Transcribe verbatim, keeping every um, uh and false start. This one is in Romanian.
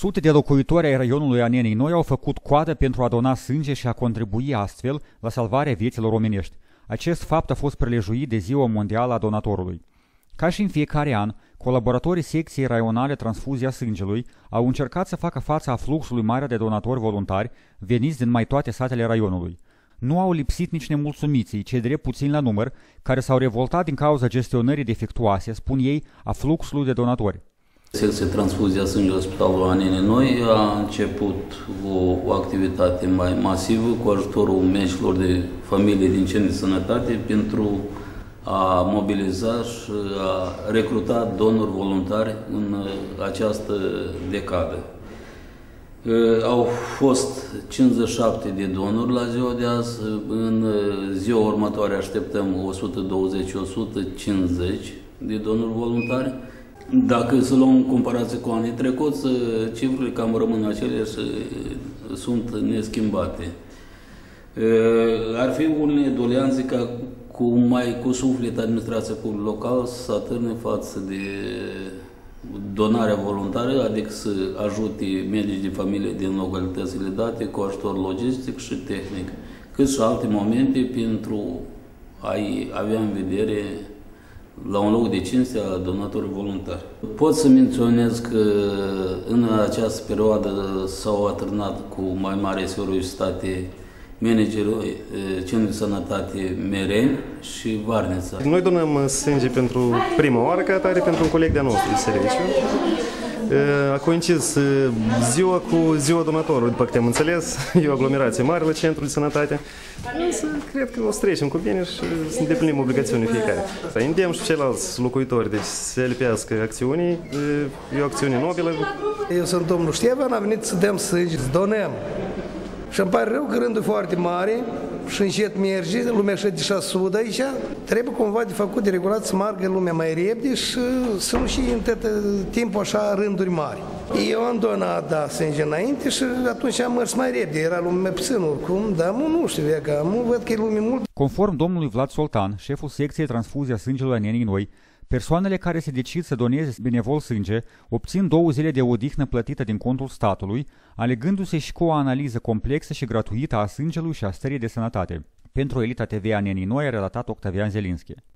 Sute de locuitori ai raionului Anenii Noi au făcut coadă pentru a dona sânge și a contribui astfel la salvarea vieților omenești. Acest fapt a fost prelejuit de Ziua Mondială a Donatorului. Ca și în fiecare an, colaboratorii secției raionale Transfuzia Sângelui au încercat să facă față a fluxului mare de donatori voluntari veniți din mai toate satele raionului. Nu au lipsit nici nemulțumiții, cei drept puțini la număr, care s-au revoltat din cauza gestionării defectuoase, spun ei, a fluxului de donatori. Secția Transfuzia Sângelui Spitalul Anenii Noi a început o, o activitate mai masivă cu ajutorul medicilor de familie din centri de sănătate pentru a mobiliza și a recruta donori voluntari în această decadă. Au fost cincizeci și șapte de donori la ziua de azi, în ziua următoare așteptăm o sută douăzeci - o sută cincizeci de donori voluntari. Dacă să luăm în comparație cu anii trecuți, cifrele cam rămân aceleași, sunt neschimbate. Ar fi unele doleanțe ca cu mai cu suflet administrația publică locală să atârne față de donarea voluntară, adică să ajute medici de familie din localitățile date cu ajutor logistic și tehnic, cât și alte momente pentru a-i avea în vedere la un loc de cinste a donatorilor voluntari. Pot să menționez că în această perioadă s-au atârnat cu mai mare seriozitate managerul Centrului de Sănătate Mereni și Varnița. Noi donăm sânge pentru prima oară, ca atare, pentru un coleg de-a nostru de serviciu. A coincis ziua cu ziua donatorului, după câte am înțeles, e o aglomerație mare la Centrul de Sănătate. Însă cred că o să trecem cu bine și să îndeplinim obligațiunile fiecare. Să îndemn și ceilalți locuitori, deci să se lipească acțiunii, e o acțiune nobilă. Eu sunt domnul Ștefan, am venit să dăm sânge, să donăm. Și îmi pare rău că rândul e foarte mare și încet merge, lumea și deja sudă aici. Trebuie cumva de făcut, de regulat, să meargă lumea mai repede și să nu și în tot timpul așa rânduri mari. Eu am donat, da, sânge înainte și atunci am mers mai repede, era lume mai puțin oricum, dar nu știu, că nu văd că e lume mult. Conform domnului Vlad Soltan, șeful secției Transfuzia Sângelui Anenii Noi, persoanele care se decid să doneze benevol sânge obțin două zile de odihnă plătită din contul statului, alegându-se și cu o analiză complexă și gratuită a sângelui și a stării de sănătate. Pentru Elita T V Anenii Noi a relatat Octavian Zelinski.